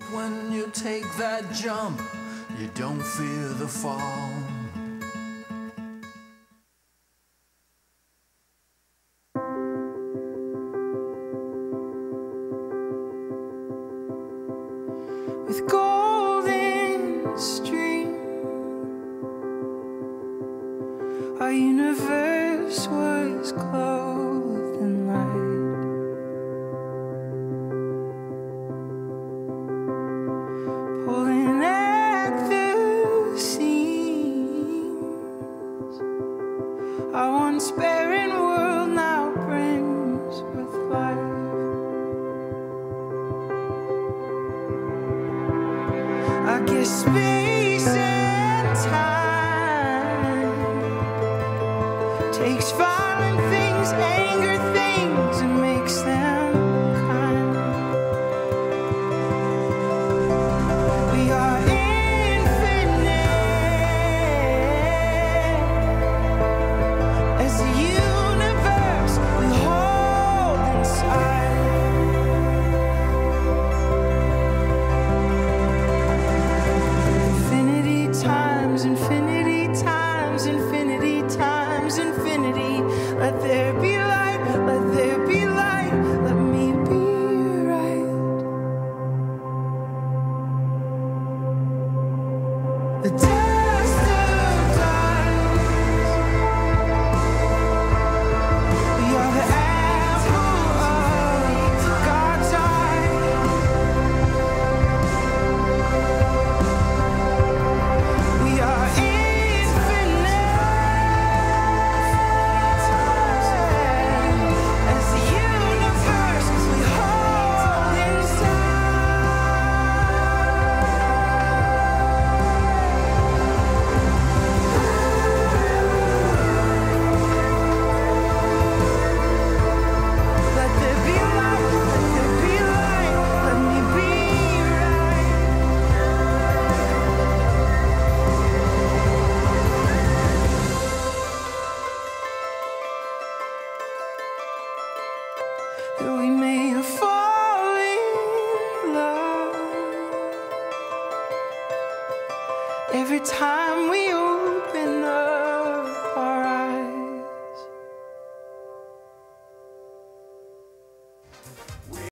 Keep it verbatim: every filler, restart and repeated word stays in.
when you take that jump, you don't fear the fall. With golden stream, our universe was clothed in light. Pulling at the seams, our once barren world now brims with life. I guess space and time takes violent things, anger things, and makes them kind. We are infinite as the universe we hold inside. Infinity times, infinity times, infinity times, infinity. Let there be light, let there be light, let me be right. The dust of dice, we are the apple of God's eye. We are infinite as the universe we hold inside. Let there be light, let there be light, let me be right. That we may fall in love every time we